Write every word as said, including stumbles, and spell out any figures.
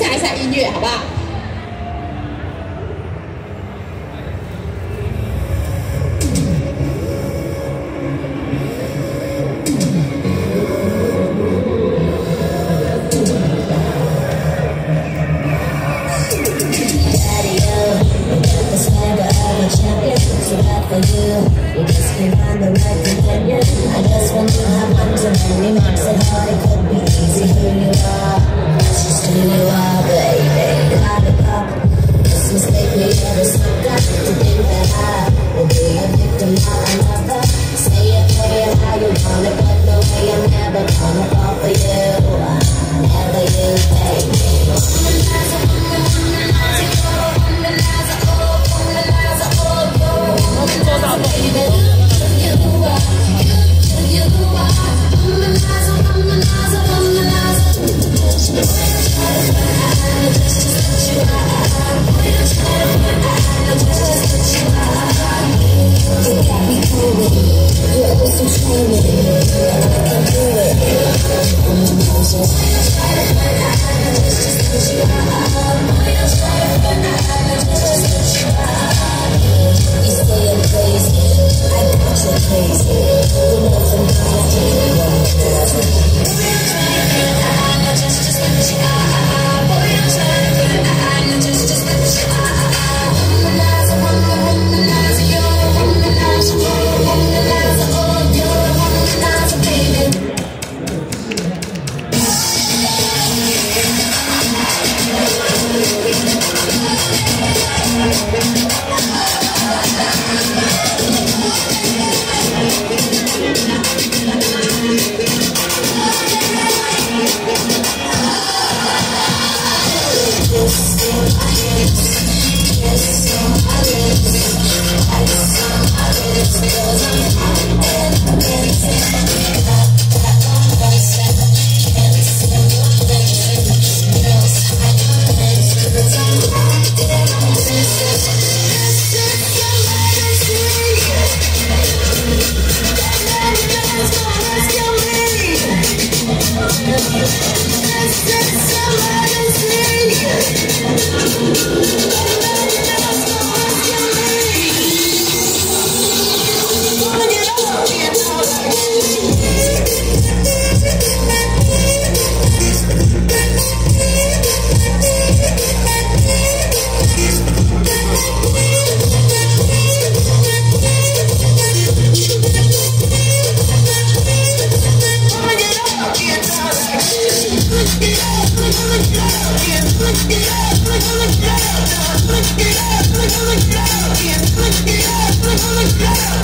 下一下音乐，好不好？ You just can't find the right companion. I guess when you have one too many marks at heart, it could be easy. Who you are, that's just who you are, baby. Lollipop, this mistake we ever slipped up to think that I will be a victim, not another. Say it, play it how you want it, but no way I'm never gonna fall for you. Never you, baby. Womanizer, womanizer, you're a womanizer, oh, womanizer, oh, you're a womanizer, baby. Look it up, look it up, look it up, look it up, look it up.